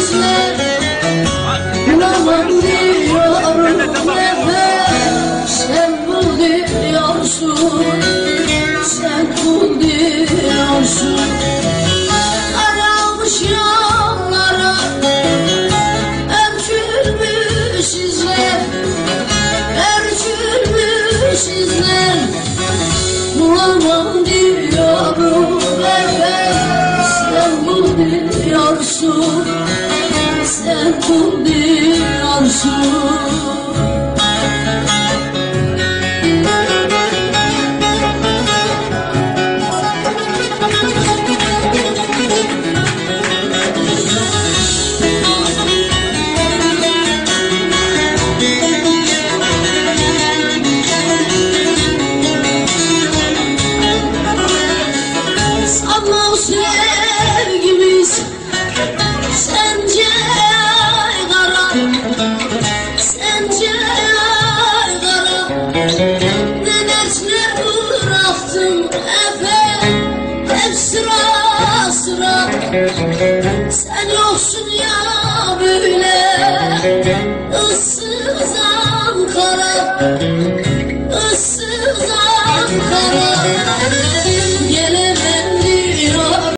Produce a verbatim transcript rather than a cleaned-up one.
sizler. Bulamam diyorum nefes, sen bul diyorsun, sen bul diyorsun. Karalmış yollara örtülmüş izler, örtülmüş izler. Bulamam diyorum nefes, sen bul diyorsun, sen bul diyorsun. Ama o sevgimiz sence kara, sence kara. Ne dertler bıraktın efe, hep sıra sıra. Sen yoksun ya böyle ıssız Ankara, ıssız Ankara.